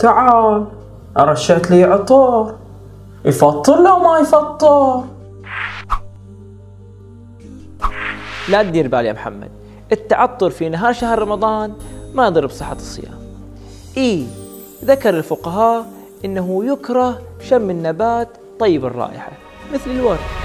تعال أرشيت لي عطور، يفطر لو ما يفطر. لا تدير بال يا محمد، التعطر في نهار شهر رمضان ما يضر بصحة الصيام. ذكر الفقهاء إنه يكره شم النبات طيب الرائحة مثل الورد.